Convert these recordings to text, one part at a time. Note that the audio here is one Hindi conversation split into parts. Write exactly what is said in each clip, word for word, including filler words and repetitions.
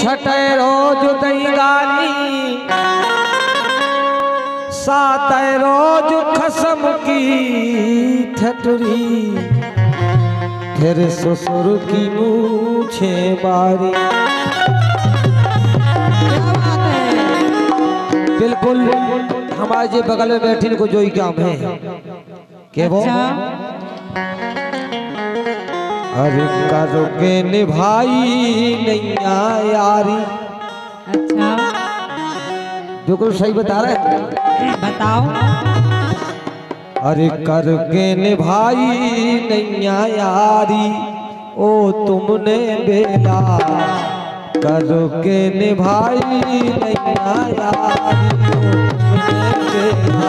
छठे रोज दई गाली, सातै रोज खसम की ठठरी, फिर ससुर की मूछे बारी। बिल्कुल हमारे जे बगल में बैठी को जो ही काम है के वो अरे करोगे निभाई नैया यारी। अच्छा बिल्कुल सही बता रहे हैं, बताओ। अरे करके निभाई नैया यारी, ओ तुमने बेला करके निभाई नैया यारी, ओ तुमने बेला।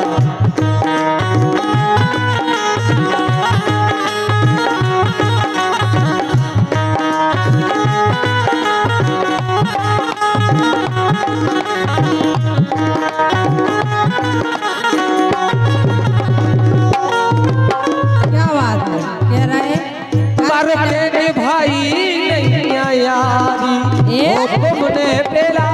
क्या बात है, कह रहे करके निभाई नैया यारी, ओ तुमने बेला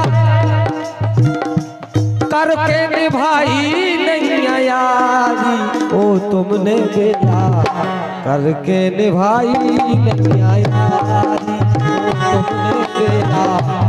करके निभाई नैया यारी, ओ तुमने बेला करके निभाई नैया यारी, ओ तुमने बेला।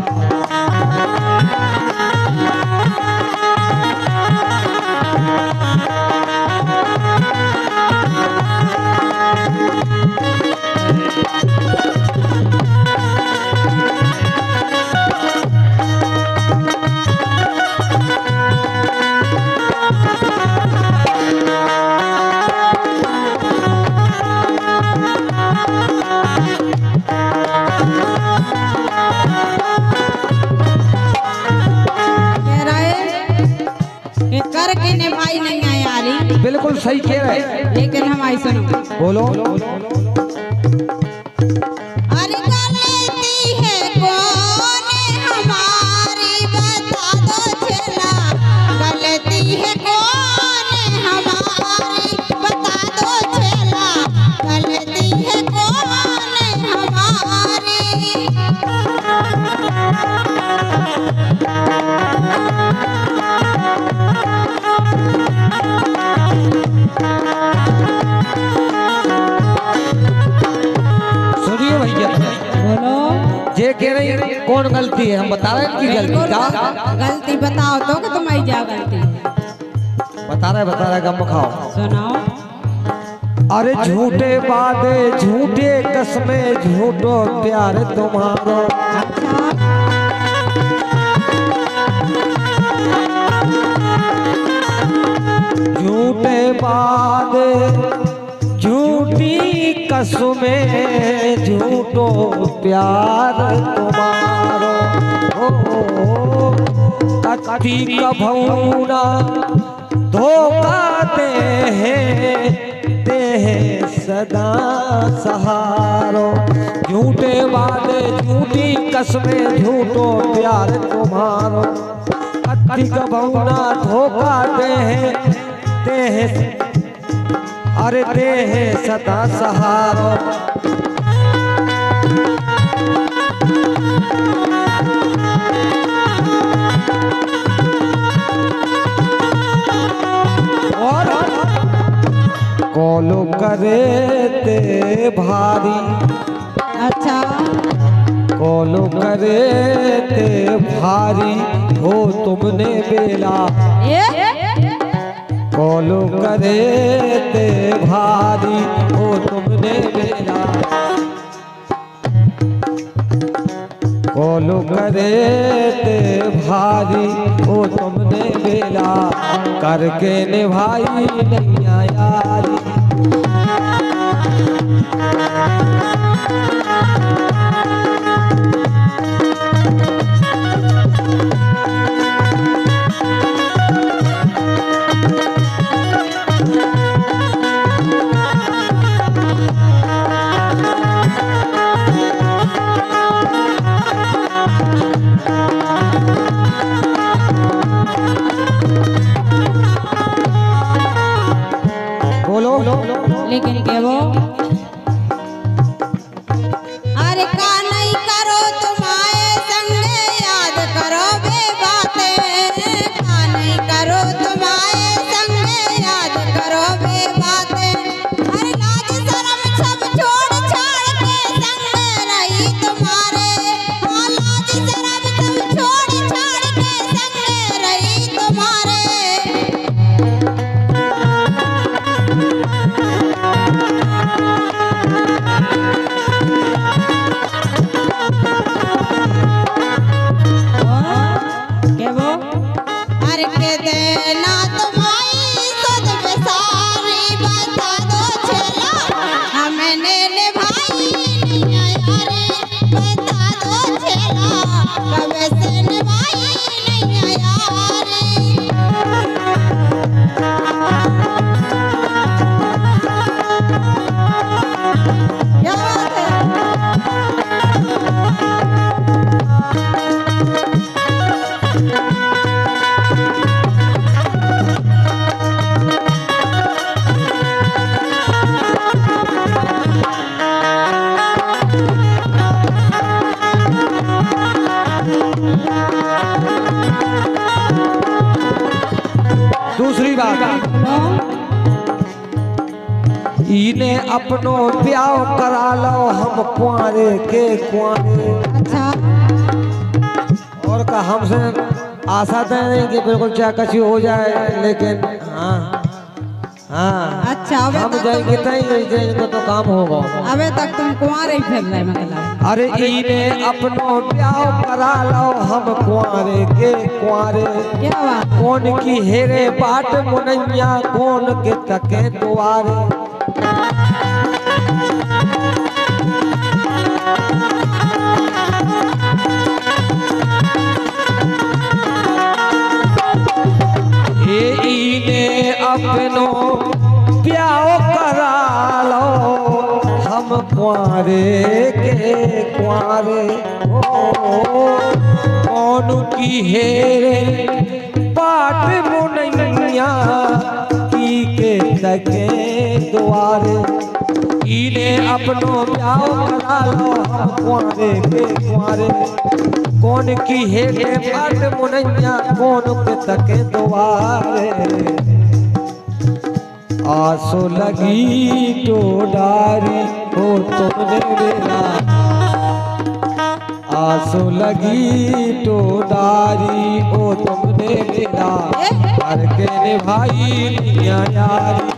करके निभाई नहीं है यारी। बिल्कुल सही कह रहे हैं, लेकिन हमारी सुनो। बोलो। अरे गलती है कौन हमारी बता दो चला, गलती है कौन हमारी बता दो चला, गलती है कौन हमारी। सुनिए भैया, बोलो। जे कह रही है कौन गलती है, हम बता रहे हैं कि गलती क्या। गलती बताओ तो कि तुम्हारी क्या गलती है। बता रहे बता रहे गम खाओ। सुनाओ। अरे झूठे वादे झूठे कसमें झूठो प्यार तुम्हारो, झूठे वादे झूठी कसमें झूठो प्यार तुम्हारो, ओ कति कभौना धोखा दे दे सदा सहारो, झूठे वादे झूठी कसमें झूठो प्यार तुम्हारो, कति कभौना धोखा दे दे अरे दे सदा सहारो। और कॉलो करे ते भारी, अच्छा कॉलो करे ते भारी, हो तुमने बेला कॉलो करे ते भारी, हो तुमने बेला कॉलो करे ते भारी, हो तुमने बेला करके निभाई नैया यारी। बता दो छेला कब से निभाई नहीं यारी। क्या बात है। दूसरी बात, इने अपनो ब्याह करा लो हम कुंवारे के कुंवारे। अच्छा और का हमसे आशा तो नहीं कि बिल्कुल चाहे कछु हो जाए, लेकिन हाँ हाँ अच्छा, अबे हम तक जाएंगे तुम- तई जाएंगे तो काम होगा। अबे तक तुम कुंवारे ही फिर रहे मतलब। अरे इने अपनो ब्याह करा लो हम कुंवारे के कुंवारे। क्या बात। कौन की हेरे बाट मुनैया कौन के तके द्वारे। हे इने अपनो ब्याह करा लो हम कुंवारे के कुंवारे। ओ कौन की हेरे बाट मुनैया की के तके द्वारे। इने अपनो ब्याह करा लो हम कुंवारे के कुंवारे। कौन की हेरे बाट मुनैया कौन के तके द्वारे। आसो लगी डोडारी हो तुमने मेरा। आसो लगी डोडारी हो तुमने मेरा। हर के निभाई दुनिया यारी।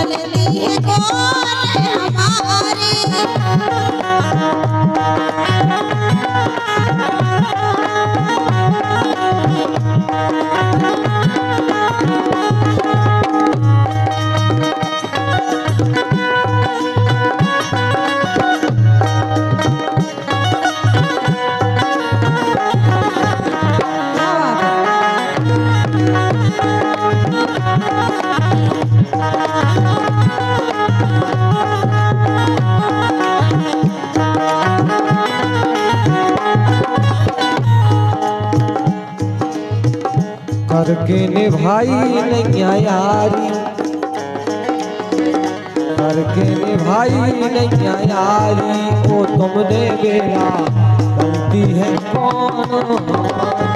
गलती है कौन हमारी। करके निभाई नैया यारी, करके निभाई नैया यारी, ओ तुमने बेड़ा गलती है कौन हमारी।